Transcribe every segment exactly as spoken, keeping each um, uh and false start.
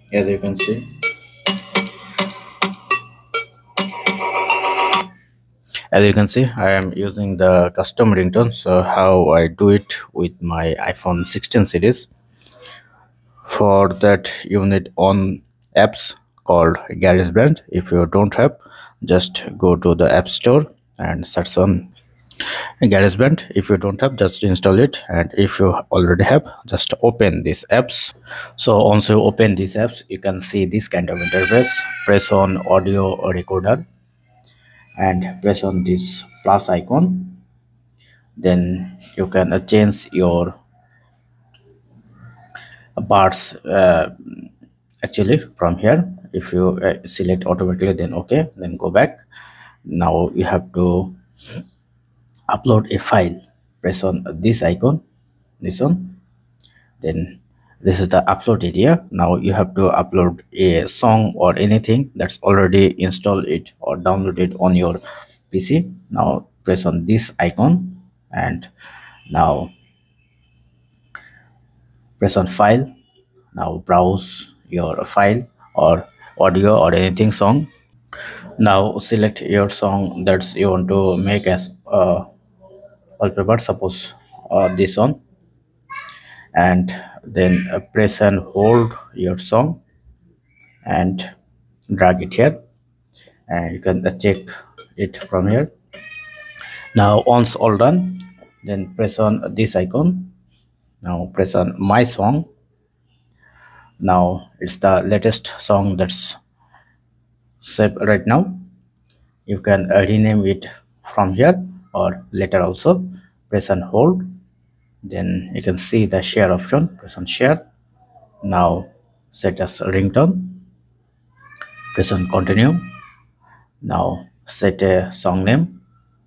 As you can see, as you can see, I am using the custom ringtone. So how I do it with my iPhone sixteen series. For that, you need on apps called GarageBand. If you don't have, just go to the App Store and search on GarageBand. If you don't have, just install it, and if you already have, just open these apps. So once you open these apps, you can see this kind of interface. Press on audio recorder and press on this plus icon. Then you can uh, change your bars uh, actually from here. If you uh, select automatically, then okay, then go back. Now you have to upload a file. Press on this icon, this one. Then this is the upload area. Now you have to upload a song or anything that's already installed it or downloaded on your PC. Now press on this icon and now press on file. Now browse your file or audio or anything song. Now select your song that you want to make as uh, wallpaper, suppose uh, this one, and then uh, press and hold your song and drag it here, and you can uh, check it from here. Now once all done, then press on this icon. Now press on my song. Now it's the latest song that's saved right now. You can uh, rename it from here or later also. Press and hold, then you can see the share option. Press on share. Now set as ringtone. Press on continue. Now set a song name.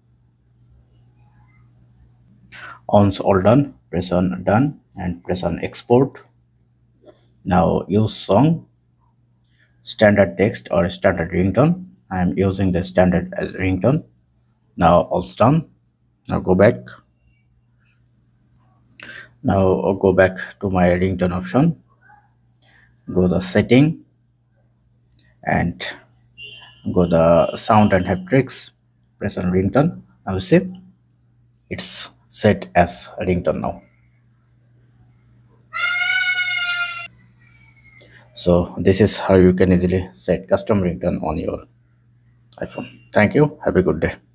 Once all done, press on done and press on export. Now use song, standard text or standard ringtone. I am using the standard as ringtone. Now all's done. Now go back. Now I'll go back to my ringtone option. Go the setting and go the sound and haptics. Press on ringtone. Now you see it's set as ringtone now. So this is how you can easily set custom ringtone on your iPhone. Thank you. Have a good day.